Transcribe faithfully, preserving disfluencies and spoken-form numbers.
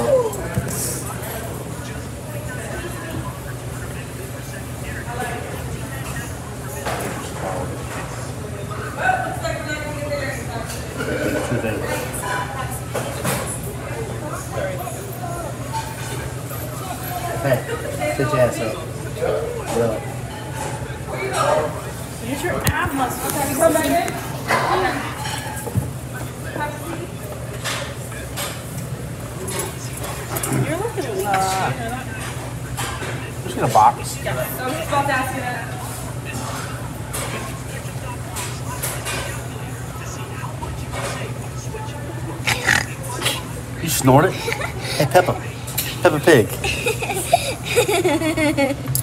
Hey, sit your ass up. Well. Use your ab muscles. You're looking at me. Uh, just in a box. Yeah, I was just about to ask you that. You snorted? Hey, Peppa. Peppa Pig.